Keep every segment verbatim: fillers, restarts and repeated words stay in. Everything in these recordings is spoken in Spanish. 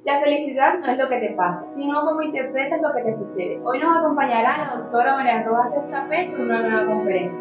La felicidad no es lo que te pasa, sino cómo interpretas lo que te sucede. Hoy nos acompañará la doctora María Rojas Estapé con una nueva conferencia.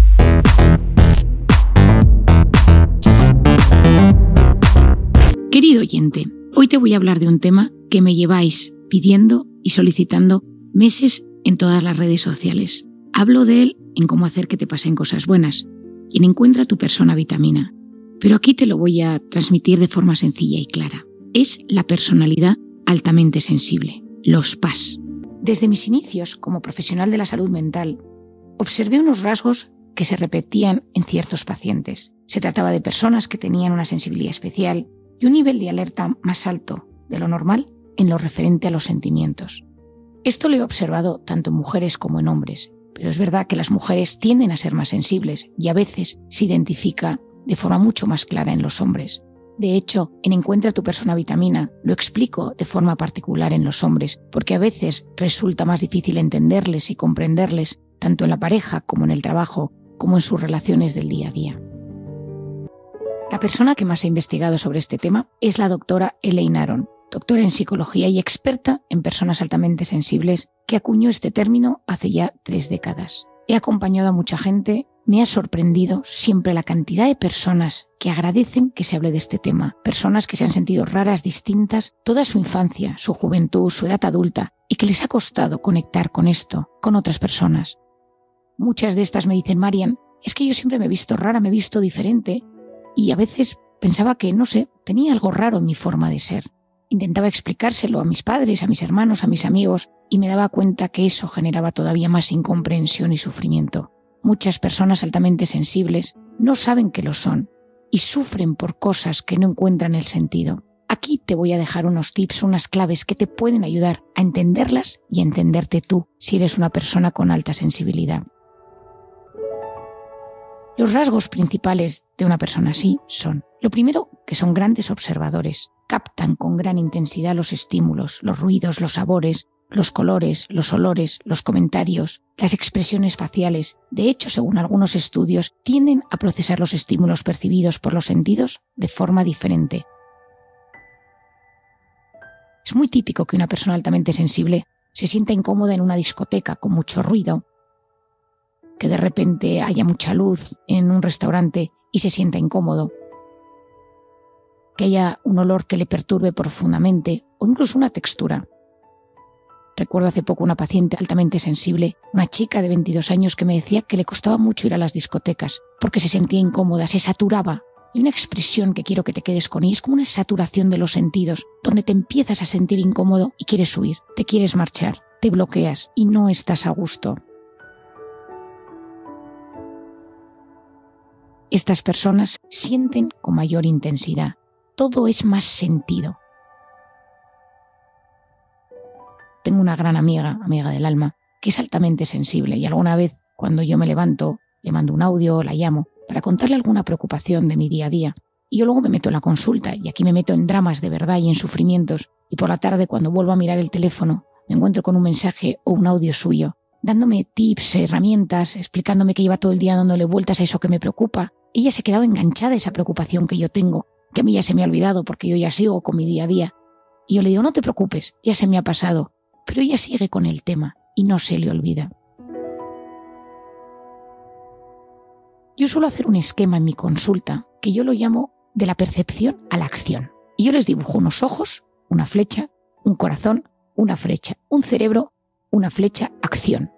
Querido oyente, hoy te voy a hablar de un tema que me lleváis pidiendo y solicitando meses en todas las redes sociales. Hablo de él en cómo hacer que te pasen cosas buenas, quien encuentra tu persona vitamina. Pero aquí te lo voy a transmitir de forma sencilla y clara. Es la personalidad altamente sensible, los P A S. Desde mis inicios como profesional de la salud mental, observé unos rasgos que se repetían en ciertos pacientes. Se trataba de personas que tenían una sensibilidad especial y un nivel de alerta más alto de lo normal en lo referente a los sentimientos. Esto lo he observado tanto en mujeres como en hombres, pero es verdad que las mujeres tienden a ser más sensibles y a veces se identifica de forma mucho más clara en los hombres. De hecho, en Encuentra tu persona vitamina lo explico de forma particular en los hombres, porque a veces resulta más difícil entenderles y comprenderles, tanto en la pareja como en el trabajo, como en sus relaciones del día a día. La persona que más ha investigado sobre este tema es la doctora Elaine Aron, doctora en psicología y experta en personas altamente sensibles, que acuñó este término hace ya tres décadas. He acompañado a mucha gente. Me ha sorprendido siempre la cantidad de personas que agradecen que se hable de este tema. Personas que se han sentido raras, distintas, toda su infancia, su juventud, su edad adulta, y que les ha costado conectar con esto, con otras personas. Muchas de estas me dicen: Marian, es que yo siempre me he visto rara, me he visto diferente, y a veces pensaba que, no sé, tenía algo raro en mi forma de ser. Intentaba explicárselo a mis padres, a mis hermanos, a mis amigos, y me daba cuenta que eso generaba todavía más incomprensión y sufrimiento. Muchas personas altamente sensibles no saben que lo son y sufren por cosas que no encuentran el sentido. Aquí te voy a dejar unos tips, unas claves que te pueden ayudar a entenderlas y a entenderte tú si eres una persona con alta sensibilidad. Los rasgos principales de una persona así son: lo primero, que son grandes observadores. Captan con gran intensidad los estímulos, los ruidos, los sabores, los colores, los olores, los comentarios, las expresiones faciales. De hecho, según algunos estudios, tienden a procesar los estímulos percibidos por los sentidos de forma diferente. Es muy típico que una persona altamente sensible se sienta incómoda en una discoteca con mucho ruido, que de repente haya mucha luz en un restaurante y se sienta incómodo, que haya un olor que le perturbe profundamente o incluso una textura. Recuerdo hace poco una paciente altamente sensible, una chica de veintidós años, que me decía que le costaba mucho ir a las discotecas porque se sentía incómoda, se saturaba. Y una expresión que quiero que te quedes con ella es como una saturación de los sentidos, donde te empiezas a sentir incómodo y quieres huir, te quieres marchar, te bloqueas y no estás a gusto. Estas personas sienten con mayor intensidad. Todo es más sentido. Tengo una gran amiga, amiga del alma, que es altamente sensible y alguna vez, cuando yo me levanto, le mando un audio o la llamo para contarle alguna preocupación de mi día a día. Y yo luego me meto en la consulta y aquí me meto en dramas de verdad y en sufrimientos. Y por la tarde, cuando vuelvo a mirar el teléfono, me encuentro con un mensaje o un audio suyo, dándome tips, herramientas, explicándome que lleva todo el día dándole vueltas a eso que me preocupa. Ella se ha quedado enganchada a esa preocupación que yo tengo, que a mí ya se me ha olvidado porque yo ya sigo con mi día a día. Y yo le digo: no te preocupes, ya se me ha pasado. Pero ella sigue con el tema y no se le olvida. Yo suelo hacer un esquema en mi consulta que yo lo llamo de la percepción a la acción. Y yo les dibujo unos ojos, una flecha, un corazón, una flecha, un cerebro, una flecha, acción.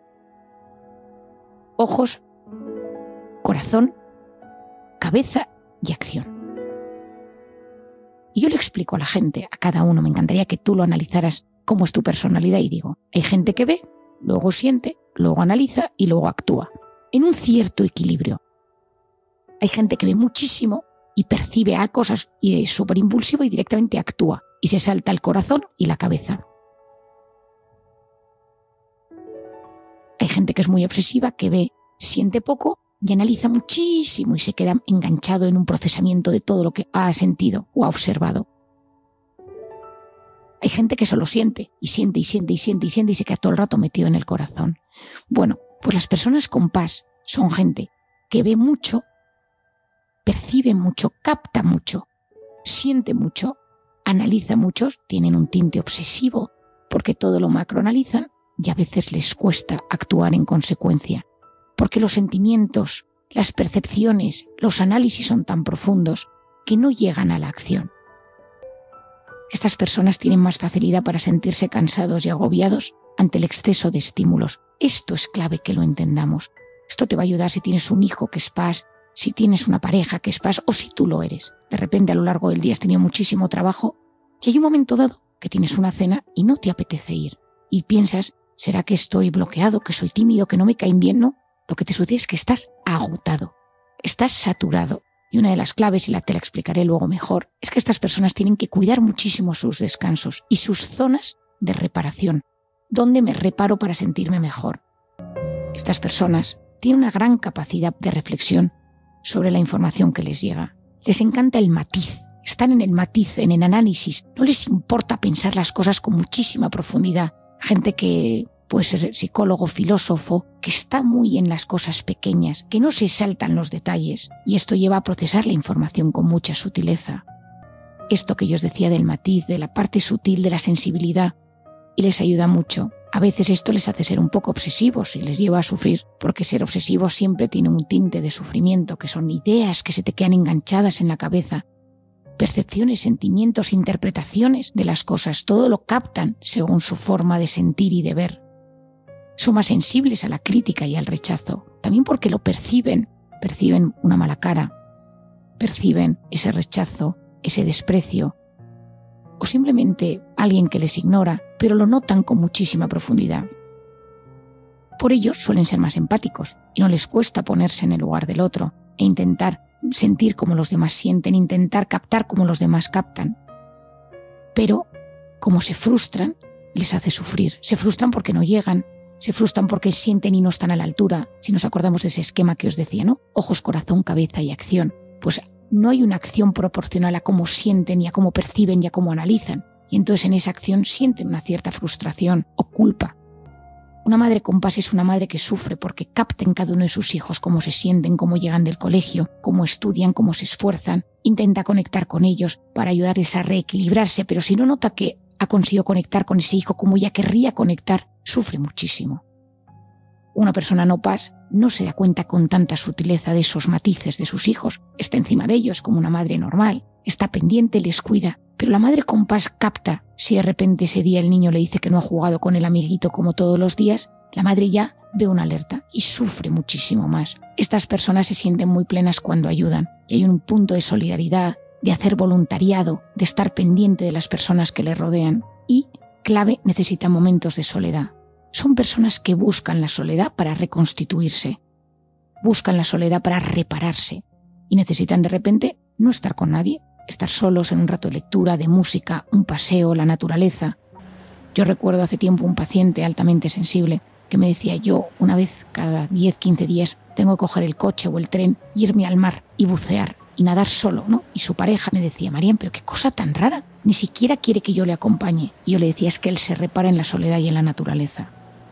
Ojos, corazón, cabeza y acción. Y yo le explico a la gente, a cada uno, me encantaría que tú lo analizaras cómo es tu personalidad, y digo: hay gente que ve, luego siente, luego analiza y luego actúa, en un cierto equilibrio. Hay gente que ve muchísimo y percibe a cosas y es súper impulsivo y directamente actúa y se salta el corazón y la cabeza. Hay gente que es muy obsesiva, que ve, siente poco y analiza muchísimo y se queda enganchado en un procesamiento de todo lo que ha sentido o ha observado. Hay gente que solo siente, y siente, y siente, y siente, y siente, y se queda todo el rato metido en el corazón. Bueno, pues las personas con P A S son gente que ve mucho, percibe mucho, capta mucho, siente mucho, analiza mucho, tienen un tinte obsesivo, porque todo lo macroanalizan y a veces les cuesta actuar en consecuencia, porque los sentimientos, las percepciones, los análisis son tan profundos que no llegan a la acción. Estas personas tienen más facilidad para sentirse cansados y agobiados ante el exceso de estímulos. Esto es clave que lo entendamos. Esto te va a ayudar si tienes un hijo que es P A S, si tienes una pareja que es P A S o si tú lo eres. De repente a lo largo del día has tenido muchísimo trabajo y hay un momento dado que tienes una cena y no te apetece ir. Y piensas, ¿será que estoy bloqueado, que soy tímido, que no me caen bien? No, lo que te sucede es que estás agotado, estás saturado. Y una de las claves, y la te la explicaré luego mejor, es que estas personas tienen que cuidar muchísimo sus descansos y sus zonas de reparación. ¿Dónde me reparo para sentirme mejor? Estas personas tienen una gran capacidad de reflexión sobre la información que les llega. Les encanta el matiz, están en el matiz, en el análisis. No les importa pensar las cosas con muchísima profundidad. Gente que puede ser psicólogo, filósofo, que está muy en las cosas pequeñas, que no se saltan los detalles, y esto lleva a procesar la información con mucha sutileza. Esto que yo os decía del matiz, de la parte sutil, de la sensibilidad, y les ayuda mucho. A veces esto les hace ser un poco obsesivos y les lleva a sufrir, porque ser obsesivo siempre tiene un tinte de sufrimiento, que son ideas que se te quedan enganchadas en la cabeza, percepciones, sentimientos, interpretaciones de las cosas, todo lo captan según su forma de sentir y de ver. Son más sensibles a la crítica y al rechazo, también porque lo perciben, perciben una mala cara, perciben ese rechazo, ese desprecio, o simplemente alguien que les ignora, pero lo notan con muchísima profundidad. Por ello suelen ser más empáticos y no les cuesta ponerse en el lugar del otro e intentar sentir como los demás sienten, intentar captar como los demás captan. Pero, como se frustran, les hace sufrir. Se frustran porque no llegan, se frustran porque sienten y no están a la altura. Si nos acordamos de ese esquema que os decía, ¿no? Ojos, corazón, cabeza y acción. Pues no hay una acción proporcional a cómo sienten y a cómo perciben y a cómo analizan. Y entonces en esa acción sienten una cierta frustración o culpa. Una madre con P A S es una madre que sufre porque capta en cada uno de sus hijos cómo se sienten, cómo llegan del colegio, cómo estudian, cómo se esfuerzan. Intenta conectar con ellos para ayudarles a reequilibrarse, pero si no nota que ha conseguido conectar con ese hijo como ella querría conectar, sufre muchísimo. Una persona no P A S no se da cuenta con tanta sutileza de esos matices de sus hijos. Está encima de ellos como una madre normal, está pendiente, les cuida. Pero la madre con P A S capta si de repente ese día el niño le dice que no ha jugado con el amiguito como todos los días, la madre ya ve una alerta y sufre muchísimo más. Estas personas se sienten muy plenas cuando ayudan y hay un punto de solidaridad, de hacer voluntariado, de estar pendiente de las personas que les rodean. Y, clave, necesitan momentos de soledad. Son personas que buscan la soledad para reconstituirse, buscan la soledad para repararse y necesitan de repente no estar con nadie, estar solos en un rato de lectura, de música, un paseo, la naturaleza. Yo recuerdo hace tiempo un paciente altamente sensible que me decía, yo una vez cada diez, quince días tengo que coger el coche o el tren, irme al mar y bucear y nadar solo, ¿no? Y su pareja me decía, Marian, pero qué cosa tan rara, ni siquiera quiere que yo le acompañe. Y yo le decía, es que él se repara en la soledad y en la naturaleza.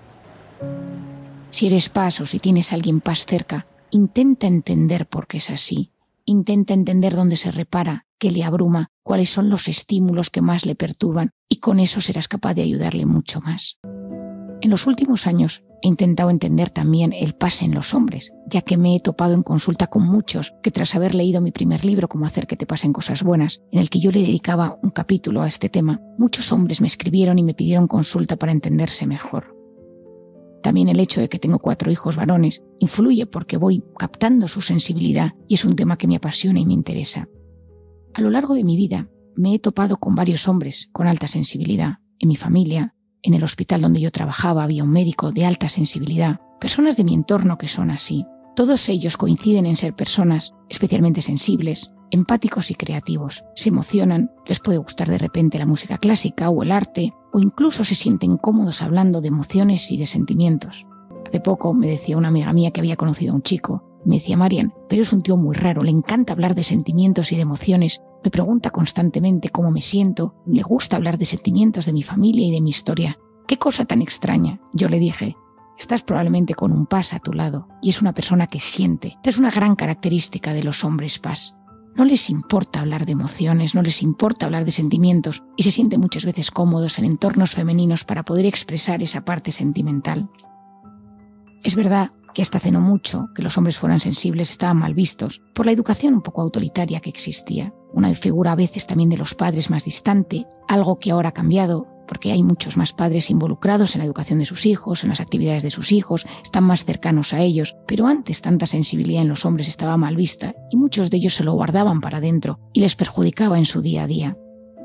Si eres P A S o si tienes a alguien P A S cerca, intenta entender por qué es así. Intenta entender dónde se repara, qué le abruma, cuáles son los estímulos que más le perturban y con eso serás capaz de ayudarle mucho más. En los últimos años he intentado entender también el P A S en los hombres, ya que me he topado en consulta con muchos que tras haber leído mi primer libro, Cómo hacer que te pasen cosas buenas, en el que yo le dedicaba un capítulo a este tema, muchos hombres me escribieron y me pidieron consulta para entenderse mejor. También el hecho de que tengo cuatro hijos varones influye porque voy captando su sensibilidad y es un tema que me apasiona y me interesa. A lo largo de mi vida me he topado con varios hombres con alta sensibilidad. En mi familia, en el hospital donde yo trabajaba, había un médico de alta sensibilidad. Personas de mi entorno que son así. Todos ellos coinciden en ser personas especialmente sensibles, empáticos y creativos. Se emocionan, les puede gustar de repente la música clásica o el arte, o incluso se sienten cómodos hablando de emociones y de sentimientos. Hace poco me decía una amiga mía que había conocido a un chico. Me decía, Marian, pero es un tío muy raro, le encanta hablar de sentimientos y de emociones, me pregunta constantemente cómo me siento, le gusta hablar de sentimientos de mi familia y de mi historia. ¿Qué cosa tan extraña? Yo le dije, estás probablemente con un P A S a tu lado y es una persona que siente. Esta es una gran característica de los hombres P A S. No les importa hablar de emociones, no les importa hablar de sentimientos y se sienten muchas veces cómodos en entornos femeninos para poder expresar esa parte sentimental. Es verdad que hasta hace no mucho que los hombres fueran sensibles estaban mal vistos por la educación un poco autoritaria que existía. Una figura a veces también de los padres más distante, algo que ahora ha cambiado porque hay muchos más padres involucrados en la educación de sus hijos, en las actividades de sus hijos, están más cercanos a ellos, pero antes tanta sensibilidad en los hombres estaba mal vista y muchos de ellos se lo guardaban para dentro y les perjudicaba en su día a día.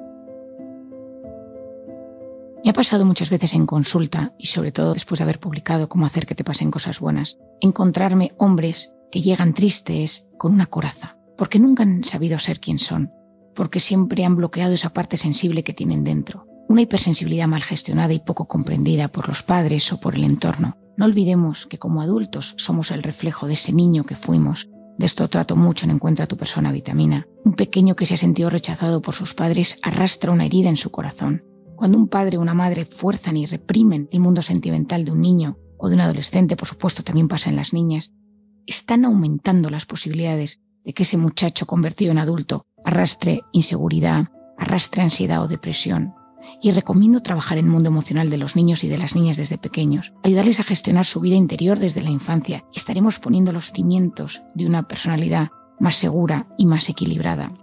Me ha pasado muchas veces en consulta, y sobre todo después de haber publicado Cómo hacer que te pasen cosas buenas, encontrarme hombres que llegan tristes con una coraza, porque nunca han sabido ser quien son, porque siempre han bloqueado esa parte sensible que tienen dentro. Una hipersensibilidad mal gestionada y poco comprendida por los padres o por el entorno. No olvidemos que como adultos somos el reflejo de ese niño que fuimos. De esto trato mucho en Encuentra tu persona vitamina. Un pequeño que se ha sentido rechazado por sus padres arrastra una herida en su corazón. Cuando un padre o una madre fuerzan y reprimen el mundo sentimental de un niño o de un adolescente, por supuesto también pasa en las niñas, están aumentando las posibilidades de que ese muchacho convertido en adulto arrastre inseguridad, arrastre ansiedad o depresión. Y recomiendo trabajar en el mundo emocional de los niños y de las niñas desde pequeños, ayudarles a gestionar su vida interior desde la infancia y estaremos poniendo los cimientos de una personalidad más segura y más equilibrada.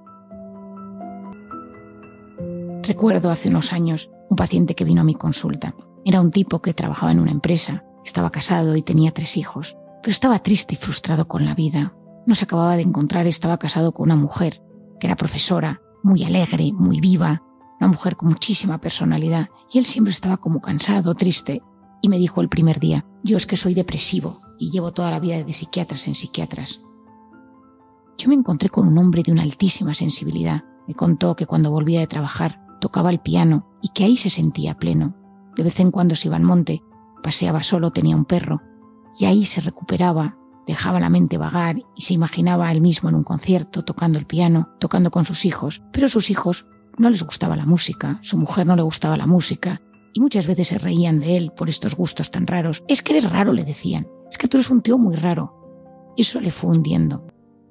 Recuerdo hace unos años un paciente que vino a mi consulta. Era un tipo que trabajaba en una empresa, estaba casado y tenía tres hijos, pero estaba triste y frustrado con la vida. No se acababa de encontrar, estaba casado con una mujer que era profesora, muy alegre, muy viva, una mujer con muchísima personalidad, y él siempre estaba como cansado, triste, y me dijo el primer día: yo es que soy depresivo y llevo toda la vida de psiquiatras en psiquiatras. Yo me encontré con un hombre de una altísima sensibilidad. Me contó que cuando volvía de trabajar tocaba el piano y que ahí se sentía pleno. De vez en cuando se iba al monte, paseaba solo, tenía un perro, y ahí se recuperaba, dejaba la mente vagar y se imaginaba a él mismo en un concierto, tocando el piano, tocando con sus hijos, pero sus hijos no les gustaba la música, su mujer no le gustaba la música, y muchas veces se reían de él por estos gustos tan raros. Es que eres raro, le decían, es que tú eres un tío muy raro. Y eso le fue hundiendo.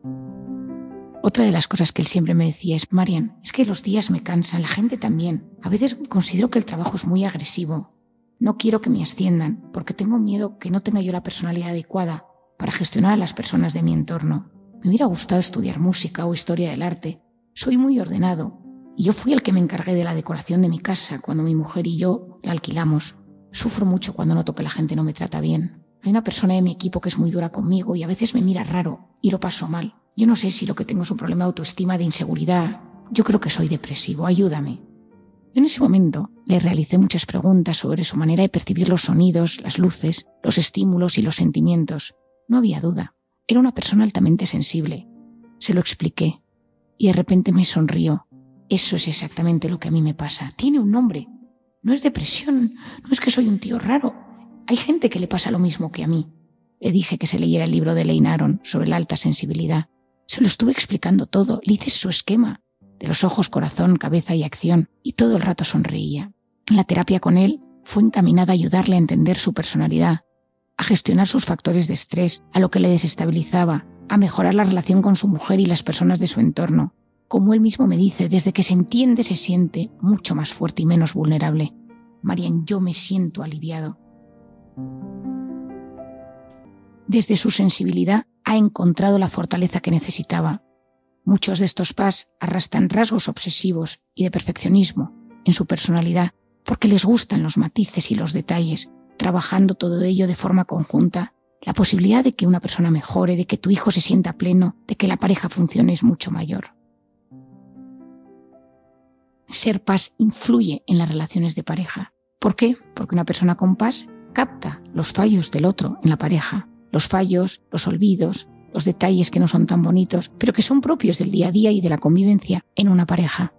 Otra de las cosas que él siempre me decía es: Marian, es que los días me cansan, la gente también. A veces considero que el trabajo es muy agresivo. No quiero que me asciendan, porque tengo miedo que no tenga yo la personalidad adecuada para gestionar a las personas de mi entorno. Me hubiera gustado estudiar música o historia del arte. Soy muy ordenado. Y yo fui el que me encargué de la decoración de mi casa cuando mi mujer y yo la alquilamos. Sufro mucho cuando noto que la gente no me trata bien. Hay una persona de mi equipo que es muy dura conmigo y a veces me mira raro y lo paso mal. Yo no sé si lo que tengo es un problema de autoestima, de inseguridad. Yo creo que soy depresivo, ayúdame. En ese momento le realicé muchas preguntas sobre su manera de percibir los sonidos, las luces, los estímulos y los sentimientos. No había duda. Era una persona altamente sensible. Se lo expliqué y de repente me sonrió. Eso es exactamente lo que a mí me pasa. Tiene un nombre. No es depresión, no es que soy un tío raro. Hay gente que le pasa lo mismo que a mí. Le dije que se leyera el libro de Elaine Aron sobre la alta sensibilidad. Se lo estuve explicando todo. Le hice su esquema de los ojos, corazón, cabeza y acción, y todo el rato sonreía. La terapia con él fue encaminada a ayudarle a entender su personalidad, a gestionar sus factores de estrés, a lo que le desestabilizaba, a mejorar la relación con su mujer y las personas de su entorno. Como él mismo me dice, desde que se entiende se siente mucho más fuerte y menos vulnerable. Marian, yo me siento aliviado. Desde su sensibilidad ha encontrado la fortaleza que necesitaba. Muchos de estos pas arrastran rasgos obsesivos y de perfeccionismo en su personalidad porque les gustan los matices y los detalles. Trabajando todo ello de forma conjunta, la posibilidad de que una persona mejore, de que tu hijo se sienta pleno, de que la pareja funcione es mucho mayor. Ser pas influye en las relaciones de pareja. ¿Por qué? Porque una persona con pas capta los fallos del otro en la pareja. Los fallos, los olvidos, los detalles que no son tan bonitos, pero que son propios del día a día y de la convivencia en una pareja.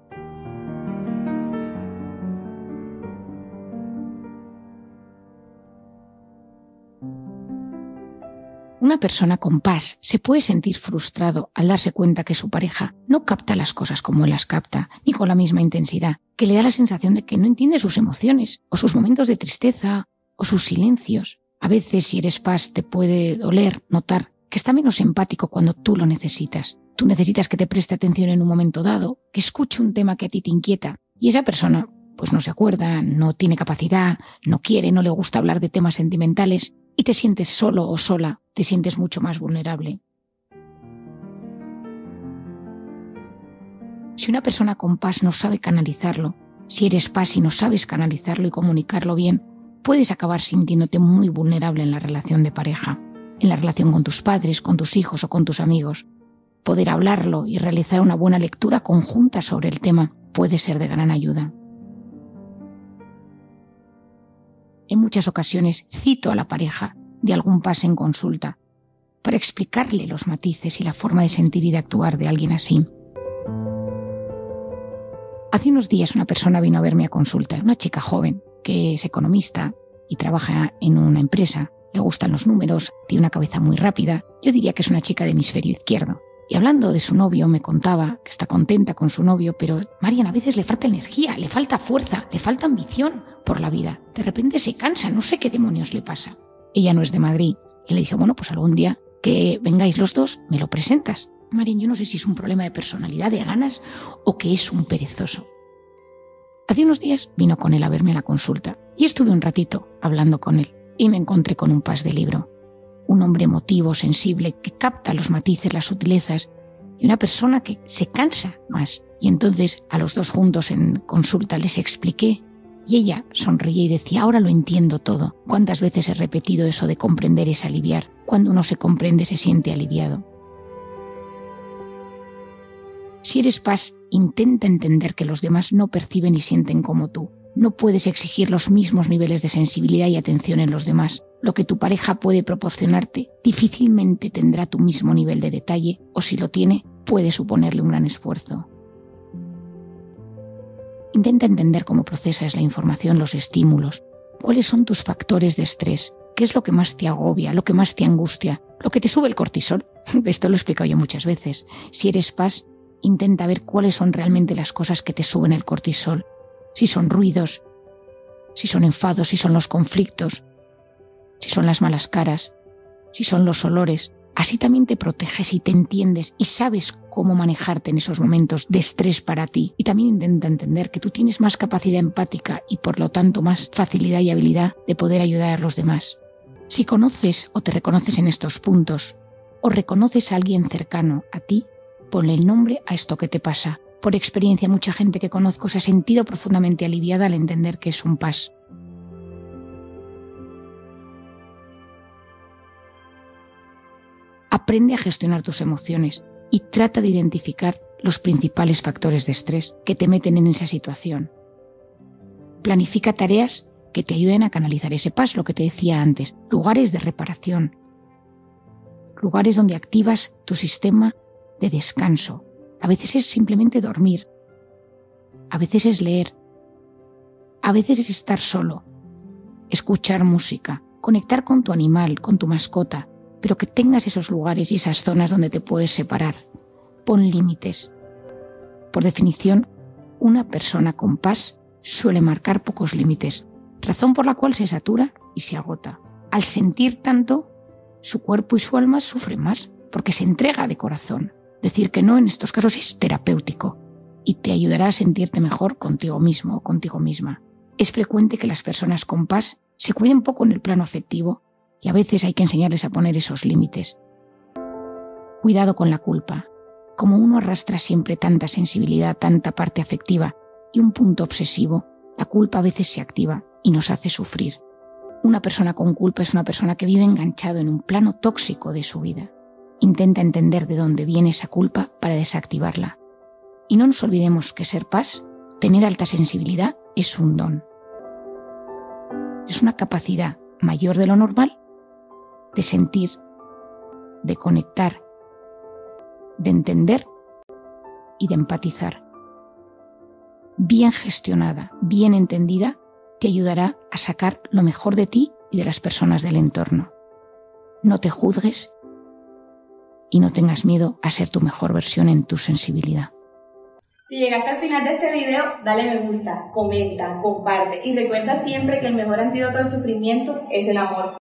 Una persona con pas se puede sentir frustrado al darse cuenta que su pareja no capta las cosas como él las capta, ni con la misma intensidad, que le da la sensación de que no entiende sus emociones, o sus momentos de tristeza, o sus silencios. A veces, si eres pas, te puede doler notar que está menos empático cuando tú lo necesitas. Tú necesitas que te preste atención en un momento dado, que escuche un tema que a ti te inquieta, y esa persona pues no se acuerda, no tiene capacidad, no quiere, no le gusta hablar de temas sentimentales, y te sientes solo o sola, te sientes mucho más vulnerable. Si una persona con paz no sabe canalizarlo, si eres paz y no sabes canalizarlo y comunicarlo bien, puedes acabar sintiéndote muy vulnerable en la relación de pareja, en la relación con tus padres, con tus hijos o con tus amigos. Poder hablarlo y realizar una buena lectura conjunta sobre el tema puede ser de gran ayuda. En muchas ocasiones cito a la pareja de algún paz en consulta para explicarle los matices y la forma de sentir y de actuar de alguien así. Hace unos días una persona vino a verme a consulta, una chica joven que es economista y trabaja en una empresa, le gustan los números, tiene una cabeza muy rápida, yo diría que es una chica de hemisferio izquierdo. Y hablando de su novio me contaba que está contenta con su novio, pero Marian, a veces le falta energía, le falta fuerza, le falta ambición por la vida. De repente se cansa, no sé qué demonios le pasa. Ella no es de Madrid. Y le dice, bueno, pues algún día que vengáis los dos, me lo presentas. Marian, yo no sé si es un problema de personalidad, de ganas, o que es un perezoso. Hace unos días vino con él a verme a la consulta y estuve un ratito hablando con él y me encontré con un paz de libro. Un hombre emotivo, sensible, que capta los matices, las sutilezas, y una persona que se cansa más. Y entonces a los dos juntos en consulta les expliqué y ella sonreía y decía, ahora lo entiendo todo. ¿Cuántas veces he repetido eso de comprender es aliviar? Cuando uno se comprende se siente aliviado. Si eres paz, intenta entender que los demás no perciben y sienten como tú. No puedes exigir los mismos niveles de sensibilidad y atención en los demás. Lo que tu pareja puede proporcionarte difícilmente tendrá tu mismo nivel de detalle, o si lo tiene, puede suponerle un gran esfuerzo. Intenta entender cómo procesas la información, los estímulos, cuáles son tus factores de estrés, qué es lo que más te agobia, lo que más te angustia, lo que te sube el cortisol. Esto lo he explicado yo muchas veces. Si eres paz, intenta ver cuáles son realmente las cosas que te suben el cortisol. Si son ruidos, si son enfados, si son los conflictos, si son las malas caras, si son los olores. Así también te proteges y te entiendes y sabes cómo manejarte en esos momentos de estrés para ti. Y también intenta entender que tú tienes más capacidad empática y por lo tanto más facilidad y habilidad de poder ayudar a los demás. Si conoces o te reconoces en estos puntos, o reconoces a alguien cercano a ti, ponle el nombre a esto que te pasa. Por experiencia, mucha gente que conozco se ha sentido profundamente aliviada al entender que es un paz. Aprende a gestionar tus emociones y trata de identificar los principales factores de estrés que te meten en esa situación. Planifica tareas que te ayuden a canalizar ese paz, lo que te decía antes, lugares de reparación, lugares donde activas tu sistema de descanso. A veces es simplemente dormir, a veces es leer, a veces es estar solo, escuchar música, conectar con tu animal, con tu mascota, pero que tengas esos lugares y esas zonas donde te puedes separar. Pon límites. Por definición, una persona con paz suele marcar pocos límites, razón por la cual se satura y se agota. Al sentir tanto, su cuerpo y su alma sufren más, porque se entrega de corazón. Decir que no en estos casos es terapéutico y te ayudará a sentirte mejor contigo mismo o contigo misma. Es frecuente que las personas con paz se cuiden poco en el plano afectivo y a veces hay que enseñarles a poner esos límites. Cuidado con la culpa. Como uno arrastra siempre tanta sensibilidad, tanta parte afectiva y un punto obsesivo, la culpa a veces se activa y nos hace sufrir. Una persona con culpa es una persona que vive enganchado en un plano tóxico de su vida. Intenta entender de dónde viene esa culpa para desactivarla. Y no nos olvidemos que ser paz, tener alta sensibilidad, es un don. Es una capacidad mayor de lo normal de sentir, de conectar, de entender y de empatizar. Bien gestionada, bien entendida, te ayudará a sacar lo mejor de ti y de las personas del entorno. No te juzgues y no tengas miedo a ser tu mejor versión en tu sensibilidad. Si llegaste al final de este video, dale me gusta, comenta, comparte y recuerda siempre que el mejor antídoto al sufrimiento es el amor.